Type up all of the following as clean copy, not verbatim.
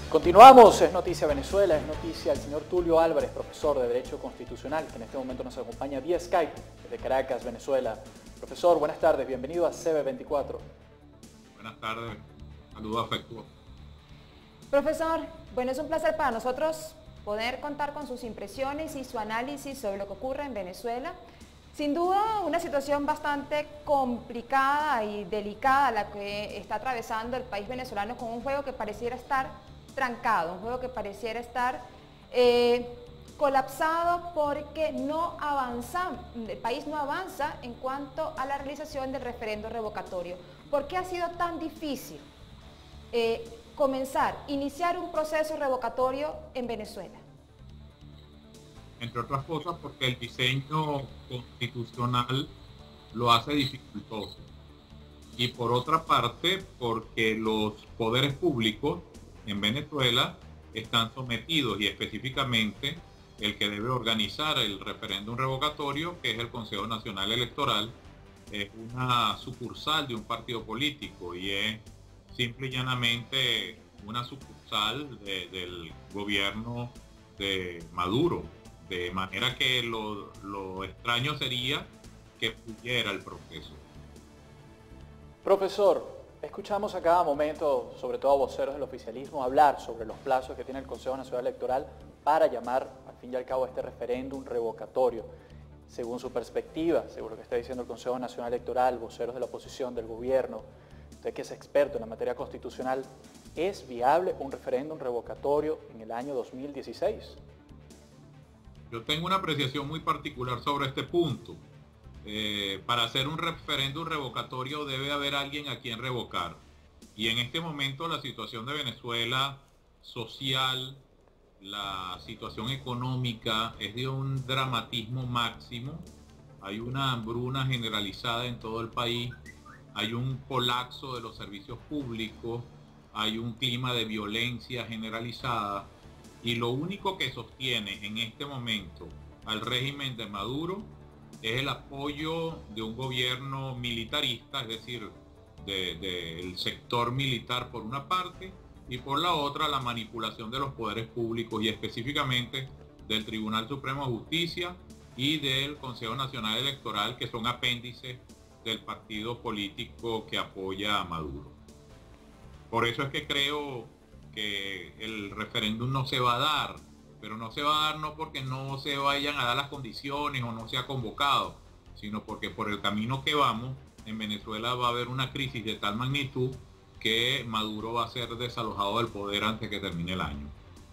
Continuamos, es noticia Venezuela, es noticia el señor Tulio Álvarez, profesor de Derecho Constitucional, que en este momento nos acompaña vía Skype desde Caracas, Venezuela. Profesor, buenas tardes, bienvenido a CB24. Buenas tardes, saludos afectuosos. Profesor, bueno, es un placer para nosotros poder contar con sus impresiones y su análisis sobre lo que ocurre en Venezuela. Sin duda, una situación bastante complicada y delicada la que está atravesando el país venezolano, con un juego que pareciera estar trancado, un juego que pareciera estar colapsado porque no avanza, el país no avanza en cuanto a la realización del referendo revocatorio. ¿Por qué ha sido tan difícil iniciar un proceso revocatorio en Venezuela? Entre otras cosas porque el diseño constitucional lo hace dificultoso. Y por otra parte porque los poderes públicos en Venezuela están sometidos, y específicamente el que debe organizar el referéndum revocatorio, que es el Consejo Nacional Electoral, es una sucursal de un partido político y es simple y llanamente una sucursal del gobierno de Maduro. De manera que lo extraño sería que pudiera el proceso. Profesor, escuchamos a cada momento, sobre todo a voceros del oficialismo, hablar sobre los plazos que tiene el Consejo Nacional Electoral para llamar, al fin y al cabo, este referéndum revocatorio. Según su perspectiva, según lo que está diciendo el Consejo Nacional Electoral, voceros de la oposición, del gobierno, usted que es experto en la materia constitucional, ¿es viable un referéndum revocatorio en el año 2016? Yo tengo una apreciación muy particular sobre este punto. Para hacer un referéndum revocatorio debe haber alguien a quien revocar. Y en este momento la situación de Venezuela social, la situación económica es de un dramatismo máximo. Hay una hambruna generalizada en todo el país. Hay un colapso de los servicios públicos. Hay un clima de violencia generalizada. Y lo único que sostiene en este momento al régimen de Maduro es el apoyo de un gobierno militarista, es decir, del sector militar por una parte, y por la otra la manipulación de los poderes públicos y específicamente del Tribunal Supremo de Justicia y del Consejo Nacional Electoral, que son apéndices del partido político que apoya a Maduro. Por eso es que creo que el referéndum no se va a dar, pero no se va a dar no porque no se vayan a dar las condiciones o no se ha convocado, sino porque por el camino que vamos, en Venezuela va a haber una crisis de tal magnitud que Maduro va a ser desalojado del poder antes que termine el año.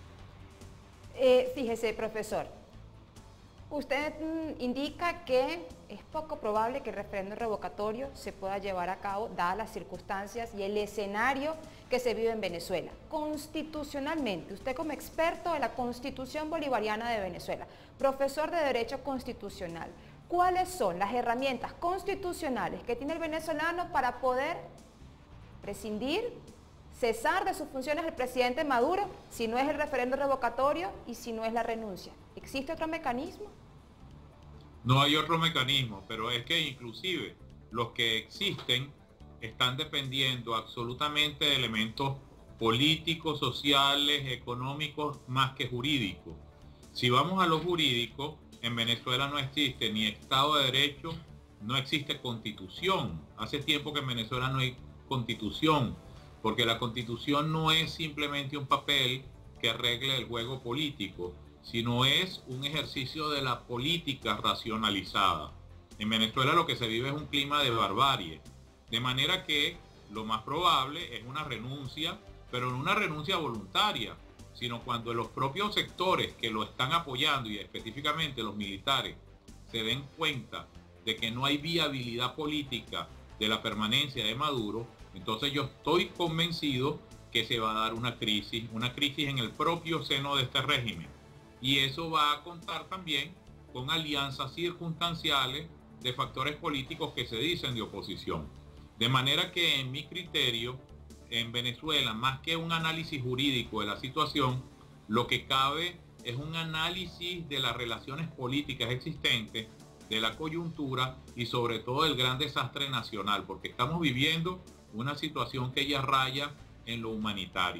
Fíjese, profesor, usted indica que es poco probable que el referéndum revocatorio se pueda llevar a cabo, dadas las circunstancias y el escenario que se vive en Venezuela. Constitucionalmente, usted como experto de la Constitución Bolivariana de Venezuela, profesor de Derecho Constitucional, ¿cuáles son las herramientas constitucionales que tiene el venezolano para poder prescindir, cesar de sus funciones el presidente Maduro, si no es el referéndum revocatorio y si no es la renuncia? ¿Existe otro mecanismo? No hay otro mecanismo, pero es que inclusive los que existen están dependiendo absolutamente de elementos políticos, sociales, económicos, más que jurídicos. Si vamos a lo jurídico, en Venezuela no existe ni Estado de Derecho, no existe Constitución. Hace tiempo que en Venezuela no hay Constitución, porque la Constitución no es simplemente un papel que arregle el juego político, sino es un ejercicio de la política racionalizada. En Venezuela lo que se vive es un clima de barbarie, de manera que lo más probable es una renuncia, pero no una renuncia voluntaria, sino cuando los propios sectores que lo están apoyando, y específicamente los militares, se den cuenta de que no hay viabilidad política de la permanencia de Maduro, entonces yo estoy convencido que se va a dar una crisis en el propio seno de este régimen. Y eso va a contar también con alianzas circunstanciales de factores políticos que se dicen de oposición. De manera que en mi criterio, en Venezuela, más que un análisis jurídico de la situación, lo que cabe es un análisis de las relaciones políticas existentes, de la coyuntura y sobre todo del gran desastre nacional, porque estamos viviendo una situación que ya raya en lo humanitario.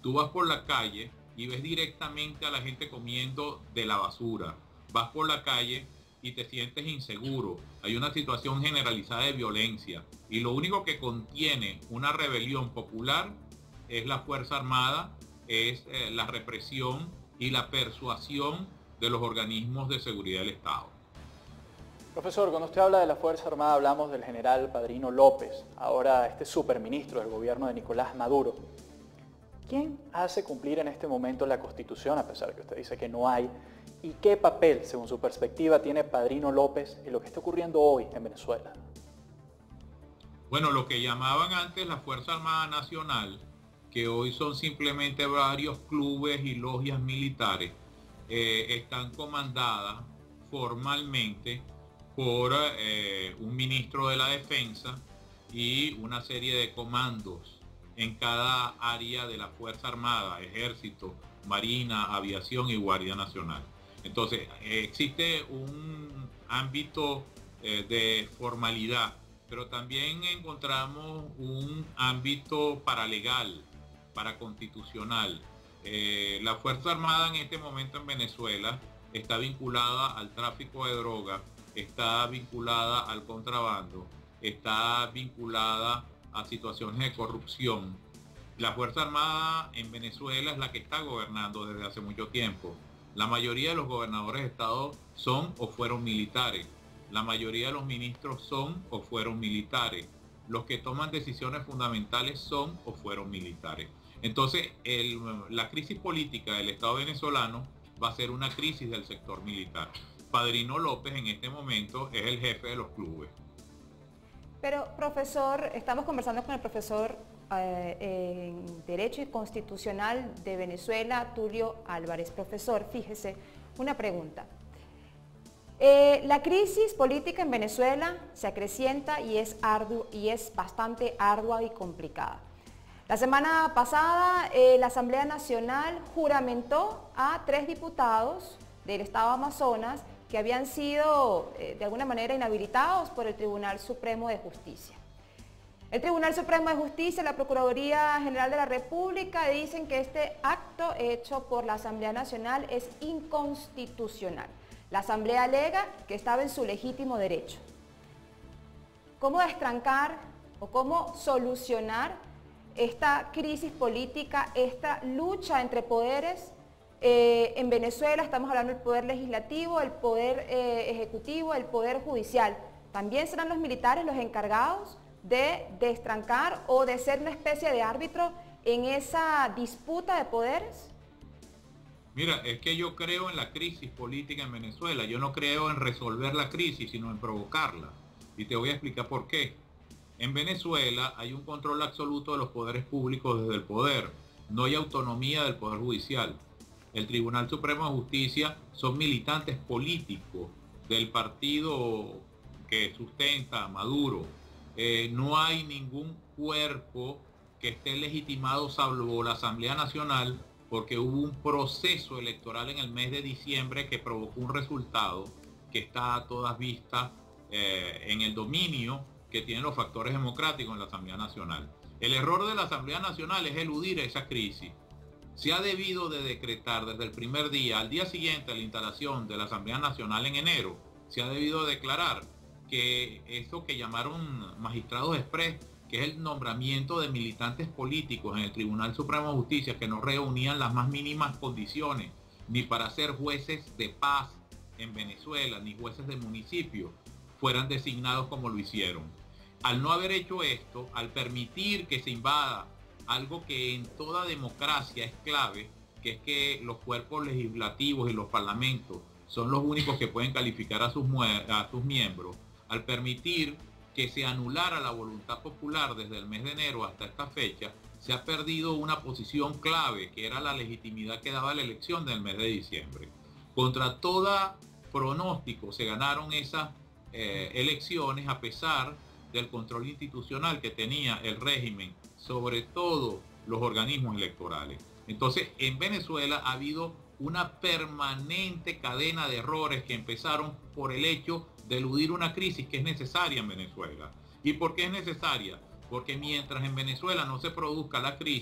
Tú vas por la calle y ves directamente a la gente comiendo de la basura. Vas por la calle y te sientes inseguro. Hay una situación generalizada de violencia y lo único que contiene una rebelión popular es la Fuerza Armada, es la represión y la persuasión de los organismos de seguridad del Estado. Profesor, cuando usted habla de la Fuerza Armada hablamos del general Padrino López, ahora este superministro del gobierno de Nicolás Maduro. ¿Quién hace cumplir en este momento la Constitución, a pesar de que usted dice que no hay? ¿Y qué papel, según su perspectiva, tiene Padrino López en lo que está ocurriendo hoy en Venezuela? Bueno, lo que llamaban antes la Fuerza Armada Nacional, que hoy son simplemente varios clubes y logias militares, están comandadas formalmente por un ministro de la Defensa y una serie de comandos en cada área de la Fuerza Armada, Ejército, Marina, Aviación y Guardia Nacional. Entonces, existe un ámbito de formalidad, pero también encontramos un ámbito paralegal, paraconstitucional. La Fuerza Armada en este momento en Venezuela está vinculada al tráfico de drogas, está vinculada al contrabando, está vinculada a situaciones de corrupción. La Fuerza Armada en Venezuela es la que está gobernando desde hace mucho tiempo. La mayoría de los gobernadores de estado son o fueron militares. La mayoría de los ministros son o fueron militares. Los que toman decisiones fundamentales son o fueron militares. Entonces, la crisis política del Estado venezolano va a ser una crisis del sector militar. Padrino López en este momento es el jefe de los clubes. Pero, profesor, estamos conversando con el profesor en Derecho y Constitucional de Venezuela, Tulio Álvarez. Profesor, fíjese, una pregunta. La crisis política en Venezuela se acrecienta y es bastante ardua y complicada. La semana pasada, la Asamblea Nacional juramentó a 3 diputados del Estado Amazonas que habían sido de alguna manera inhabilitados por el Tribunal Supremo de Justicia. El Tribunal Supremo de Justicia y la Procuraduría General de la República dicen que este acto hecho por la Asamblea Nacional es inconstitucional. La Asamblea alega que estaba en su legítimo derecho. ¿Cómo destrancar o cómo solucionar esta crisis política, esta lucha entre poderes? En Venezuela estamos hablando del poder legislativo, el poder ejecutivo, el poder judicial. ¿También serán los militares los encargados de destrancar o de ser una especie de árbitro en esa disputa de poderes? Mira, es que yo creo en la crisis política en Venezuela. Yo no creo en resolver la crisis, sino en provocarla. Y te voy a explicar por qué. En Venezuela hay un control absoluto de los poderes públicos desde el poder. No hay autonomía del Poder Judicial. El Tribunal Supremo de Justicia son militantes políticos del partido que sustenta a Maduro. No hay ningún cuerpo que esté legitimado salvo la Asamblea Nacional, porque hubo un proceso electoral en el mes de diciembre que provocó un resultado que está a todas vistas en el dominio que tienen los factores democráticos en la Asamblea Nacional. El error de la Asamblea Nacional es eludir esa crisis. Se ha debido de decretar desde el primer día, al día siguiente a la instalación de la Asamblea Nacional en enero, se ha debido declarar que eso que llamaron magistrados express, que es el nombramiento de militantes políticos en el Tribunal Supremo de Justicia que no reunían las más mínimas condiciones ni para ser jueces de paz en Venezuela, ni jueces de municipio, fueran designados como lo hicieron. Al no haber hecho esto, al permitir que se invada algo que en toda democracia es clave, que es que los cuerpos legislativos y los parlamentos son los únicos que pueden calificar a sus miembros, al permitir que se anulara la voluntad popular desde el mes de enero hasta esta fecha, se ha perdido una posición clave, que era la legitimidad que daba la elección del mes de diciembre. Contra todo pronóstico se ganaron esas elecciones a pesar del control institucional que tenía el régimen sobre todo los organismos electorales. Entonces, en Venezuela ha habido una permanente cadena de errores que empezaron por el hecho de eludir una crisis que es necesaria en Venezuela. ¿Y por qué es necesaria? Porque mientras en Venezuela no se produzca la crisis,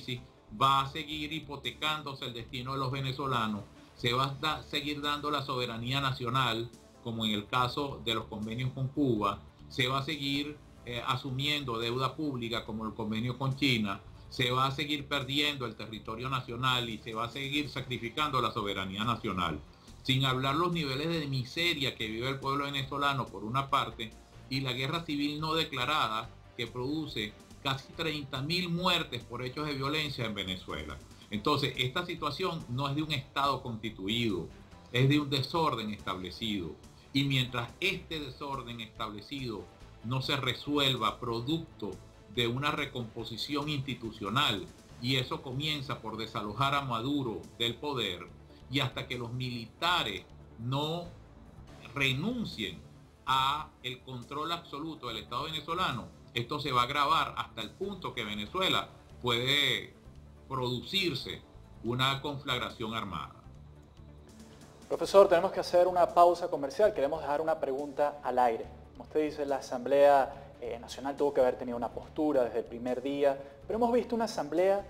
va a seguir hipotecándose el destino de los venezolanos, se va a seguir dando la soberanía nacional, como en el caso de los convenios con Cuba, se va a seguir asumiendo deuda pública como el convenio con China, se va a seguir perdiendo el territorio nacional y se va a seguir sacrificando la soberanía nacional. Sin hablar los niveles de miseria que vive el pueblo venezolano por una parte y la guerra civil no declarada que produce casi 30.000 muertes por hechos de violencia en Venezuela. Entonces, esta situación no es de un Estado constituido, es de un desorden establecido. Y mientras este desorden establecido no se resuelva producto de una recomposición institucional, y eso comienza por desalojar a Maduro del poder, y hasta que los militares no renuncien a el control absoluto del Estado venezolano, esto se va a agravar hasta el punto que Venezuela puede producirse una conflagración armada. Profesor, tenemos que hacer una pausa comercial. Queremos dejar una pregunta al aire. Como usted dice, la Asamblea Nacional tuvo que haber tenido una postura desde el primer día, pero hemos visto una Asamblea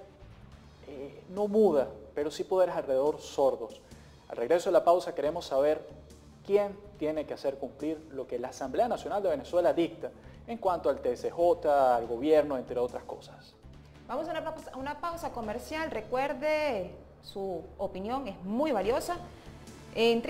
no muda, pero sí poderes alrededor sordos. Al regreso de la pausa queremos saber quién tiene que hacer cumplir lo que la Asamblea Nacional de Venezuela dicta en cuanto al TSJ, al gobierno, entre otras cosas. Vamos a una pausa comercial. Recuerde, su opinión es muy valiosa en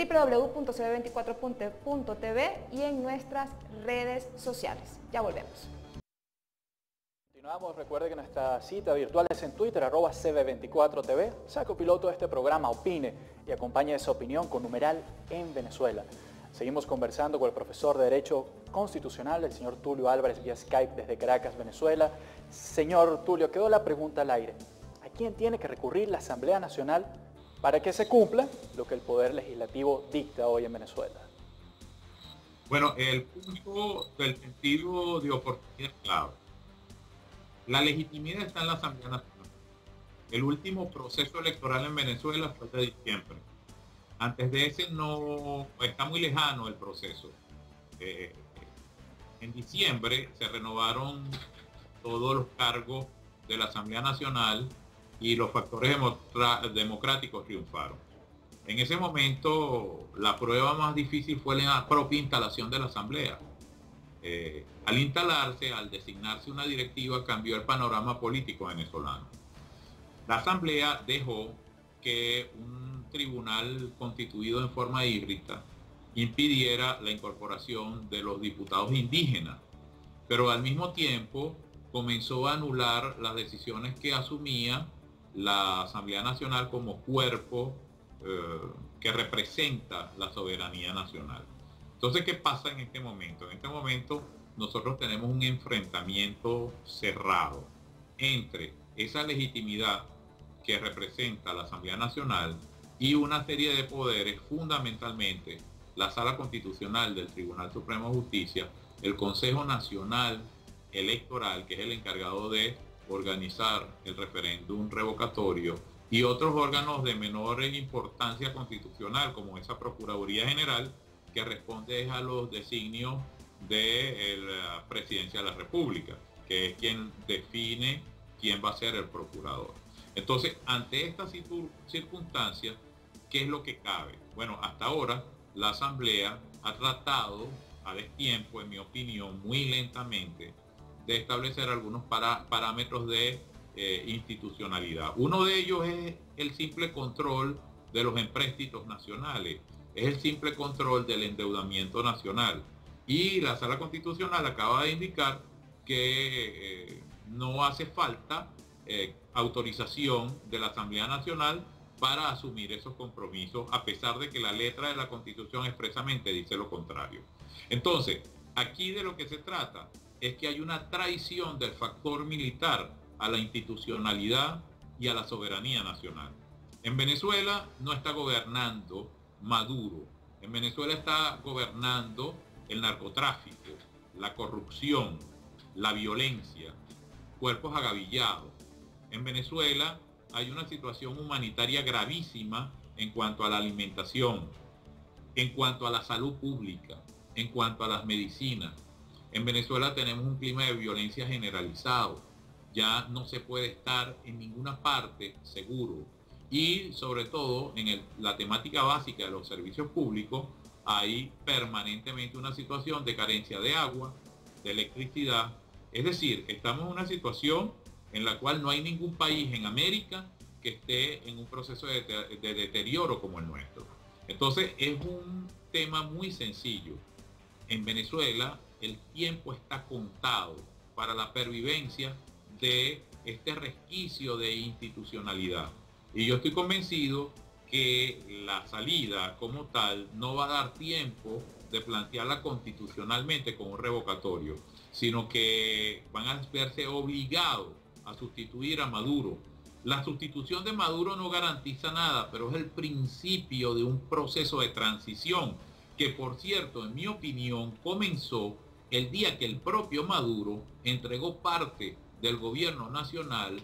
www.cb24.tv y en nuestras redes sociales. Ya volvemos. Continuamos, recuerde que nuestra cita virtual es en Twitter, @cb24tv. Sea copiloto de este programa, opine y acompañe esa opinión con numeral en Venezuela. Seguimos conversando con el profesor de Derecho Constitucional, el señor Tulio Álvarez, vía Skype desde Caracas, Venezuela. Señor Tulio, quedó la pregunta al aire. ¿A quién tiene que recurrir la Asamblea Nacional para que se cumpla lo que el Poder Legislativo dicta hoy en Venezuela? Bueno, el punto del sentido de oportunidad es clave. La legitimidad está en la Asamblea Nacional. El último proceso electoral en Venezuela fue de diciembre. Antes de ese no está muy lejano el proceso. En diciembre se renovaron todos los cargos de la Asamblea Nacional y los factores democráticos triunfaron. En ese momento la prueba más difícil fue la propia instalación de la Asamblea. Al instalarse, al designarse una directiva, cambió el panorama político venezolano. La Asamblea dejó que un tribunal constituido en forma híbrida impidiera la incorporación de los diputados indígenas, pero al mismo tiempo comenzó a anular las decisiones que asumía la Asamblea Nacional como cuerpo que representa la soberanía nacional. Entonces, ¿qué pasa en este momento? En este momento nosotros tenemos un enfrentamiento cerrado entre esa legitimidad que representa la Asamblea Nacional y una serie de poderes, fundamentalmente la Sala Constitucional del Tribunal Supremo de Justicia, el Consejo Nacional Electoral, que es el encargado de organizar el referéndum revocatorio, y otros órganos de menor importancia constitucional, como esa Procuraduría General, que responde a los designios de la Presidencia de la República, que es quien define quién va a ser el procurador. Entonces, ante estas circunstancias, ¿qué es lo que cabe? Bueno, hasta ahora la Asamblea ha tratado a destiempo, en mi opinión, muy lentamente, de establecer algunos parámetros de institucionalidad. Uno de ellos es el simple control de los empréstitos nacionales, es el simple control del endeudamiento nacional. Y la Sala Constitucional acaba de indicar que no hace falta autorización de la Asamblea Nacional para asumir esos compromisos, a pesar de que la letra de la Constitución expresamente dice lo contrario. Entonces, aquí de lo que se trata es que hay una traición del factor militar a la institucionalidad y a la soberanía nacional. En Venezuela no está gobernando Maduro, en Venezuela está gobernando el narcotráfico, la corrupción, la violencia, cuerpos agavillados. En Venezuela hay una situación humanitaria gravísima en cuanto a la alimentación, en cuanto a la salud pública, en cuanto a las medicinas. En Venezuela tenemos un clima de violencia generalizado. ya no se puede estar en ninguna parte seguro. Y sobre todo en la temática básica de los servicios públicos, hay permanentemente una situación de carencia de agua, de electricidad. Es decir, estamos en una situación en la cual no hay ningún país en América que esté en un proceso de deterioro como el nuestro. Entonces es un tema muy sencillo. En Venezuela el tiempo está contado para la pervivencia de este resquicio de institucionalidad. Y yo estoy convencido que la salida como tal no va a dar tiempo de plantearla constitucionalmente con un revocatorio, sino que van a verse obligados a sustituir a Maduro. La sustitución de Maduro no garantiza nada, pero es el principio de un proceso de transición que, por cierto, en mi opinión, comenzó el día que el propio Maduro entregó parte del gobierno nacional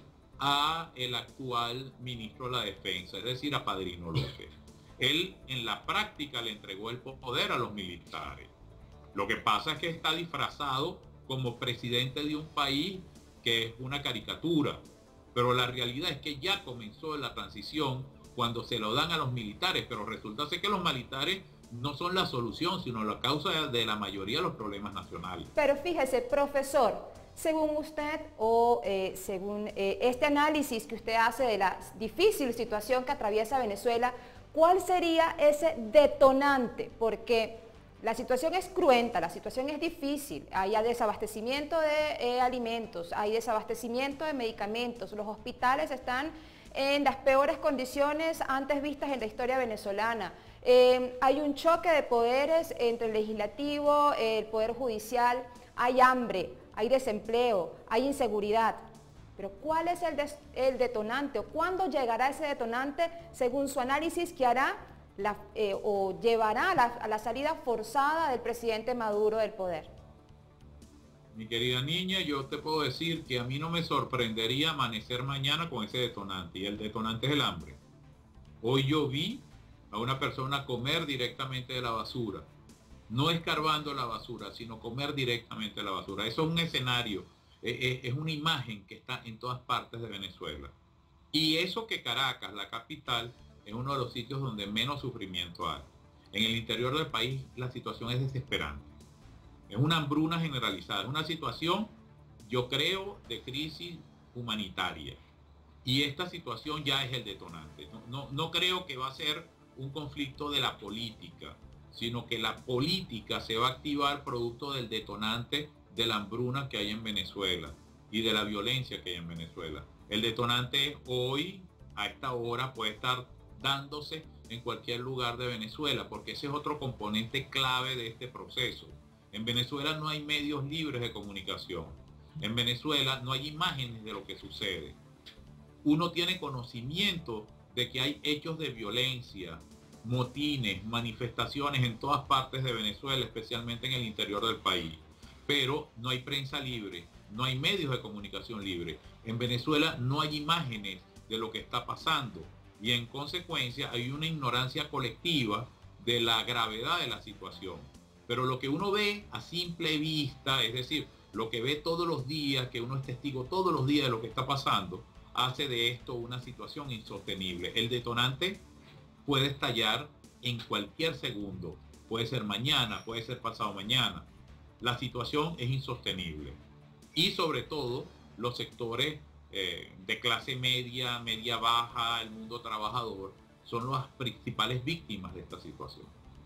a el actual ministro de la Defensa, es decir, a Padrino López. Él en la práctica le entregó el poder a los militares. Lo que pasa es que está disfrazado como presidente de un país que es una caricatura, pero la realidad es que ya comenzó la transición cuando se lo dan a los militares, pero resulta ser que los militares no son la solución, sino la causa de la mayoría de los problemas nacionales. Pero fíjese, profesor, según usted o según este análisis que usted hace de la difícil situación que atraviesa Venezuela, ¿cuál sería ese detonante? Porque la situación es cruenta, la situación es difícil, hay desabastecimiento de alimentos, hay desabastecimiento de medicamentos, los hospitales están en las peores condiciones antes vistas en la historia venezolana. Hay un choque de poderes entre el legislativo, el poder judicial, hay hambre, hay desempleo, hay inseguridad. Pero ¿cuál es el detonante o cuándo llegará ese detonante según su análisis que hará o llevará a la salida forzada del presidente Maduro del poder? Mi querida niña, yo te puedo decir que a mí no me sorprendería amanecer mañana con ese detonante, y el detonante es el hambre. Hoy yo vi a una persona comer directamente de la basura, no escarbando la basura, sino comer directamente de la basura. Eso es un escenario, es una imagen que está en todas partes de Venezuela. Y eso que Caracas, la capital, es uno de los sitios donde menos sufrimiento hay. En el interior del país la situación es desesperante. Es una hambruna generalizada, es una situación, yo creo, de crisis humanitaria. Y esta situación ya es el detonante. No creo que va a ser un conflicto de la política, sino que la política se va a activar producto del detonante de la hambruna que hay en Venezuela y de la violencia que hay en Venezuela. El detonante hoy, a esta hora, puede estar dándose en cualquier lugar de Venezuela, porque ese es otro componente clave de este proceso. En Venezuela no hay medios libres de comunicación. En Venezuela no hay imágenes de lo que sucede. Uno tiene conocimiento de que hay hechos de violencia, motines, manifestaciones en todas partes de Venezuela, especialmente en el interior del país. Pero no hay prensa libre, no hay medios de comunicación libre. En Venezuela no hay imágenes de lo que está pasando. Y en consecuencia hay una ignorancia colectiva de la gravedad de la situación. Pero lo que uno ve a simple vista, es decir, lo que ve todos los días, que uno es testigo todos los días de lo que está pasando, hace de esto una situación insostenible. El detonante puede estallar en cualquier segundo. Puede ser mañana, puede ser pasado mañana. La situación es insostenible. Y sobre todo, los sectores de clase media, media baja, el mundo trabajador, son las principales víctimas de esta situación.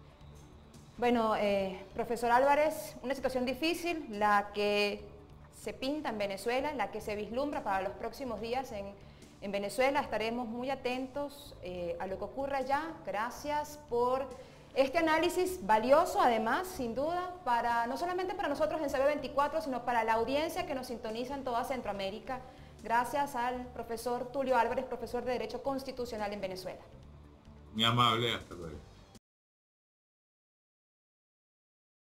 Bueno, profesor Álvarez, una situación difícil, la que se pinta en Venezuela, la que se vislumbra para los próximos días en Venezuela. Estaremos muy atentos a lo que ocurra allá. Gracias por este análisis valioso, además, sin duda, no solamente para nosotros en CB24, sino para la audiencia que nos sintoniza en toda Centroamérica. Gracias al profesor Tulio Álvarez, profesor de Derecho Constitucional en Venezuela. Muy amable, hasta luego.